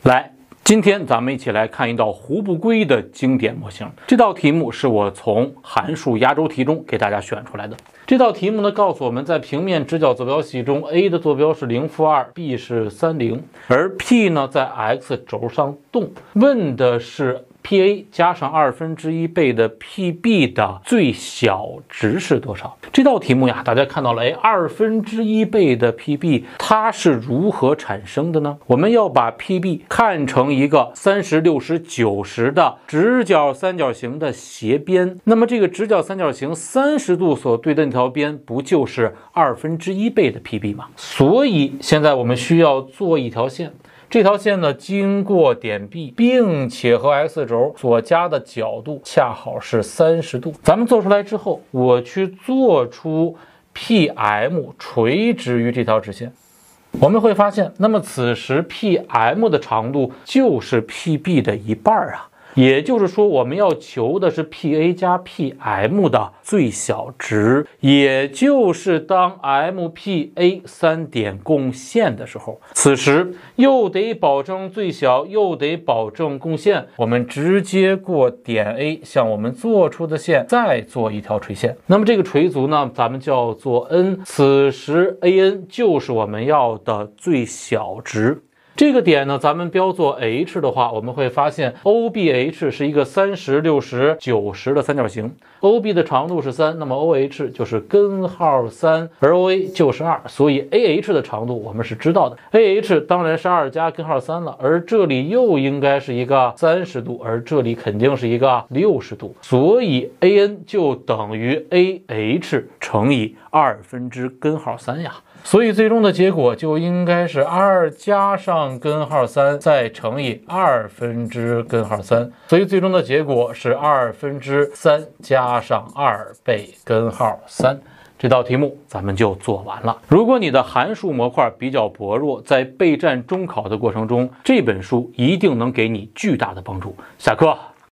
来，今天咱们一起来看一道胡不归的经典模型。这道题目是我从函数压轴题中给大家选出来的。这道题目呢，告诉我们在平面直角坐标系中 ，a 的坐标是0-2，b 是30，而 p 呢在 x 轴上动。问的是 PA 加上1/2倍的 PB 的最小值是多少？这道题目呀，大家看到了，2/1倍的 PB 它是如何产生的呢？我们要把 PB 看成一个30、60、90的直角三角形的斜边，那么这个直角三角形30度所对的那条边，不就是1/2倍的 PB 吗？所以现在我们需要做一条线。这条线呢，经过点 B， 并且和 x 轴所加的角度恰好是30度。咱们做出来之后，我去做出 PM 垂直于这条直线，我们会发现，那么此时 PM 的长度就是 PB 的一半啊。也就是说，我们要求的是 PA 加 PM 的最小值，也就是当 MPA 3点共线的时候，此时又得保证最小，又得保证共线，我们直接过点 A 向我们做出的线再做一条垂线。那么这个垂足呢，咱们叫做 N， 此时 AN 就是我们要的最小值。这个点呢，咱们标作 H 的话，我们会发现 OBH 是一个30、60、90的三角形。OB 的长度是3，那么 OH 就是根号3，而 OA 就是2，所以 AH 的长度我们是知道的。AH 当然是2加根号3了，而这里又应该是一个30度，而这里肯定是一个60度，所以 AN 就等于 AH 乘以2/根号3呀。所以最终的结果就应该是2加上根号3再乘以2/根号3，所以最终的结果是2/3加上2倍根号3。这道题目咱们就做完了。如果你的函数模块比较薄弱，在备战中考的过程中，这本书一定能给你巨大的帮助。下课。